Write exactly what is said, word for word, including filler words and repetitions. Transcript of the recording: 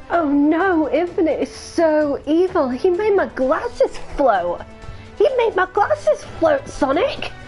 Oh no, Infinite is so evil. He made my glasses float. He made my glasses float, Sonic.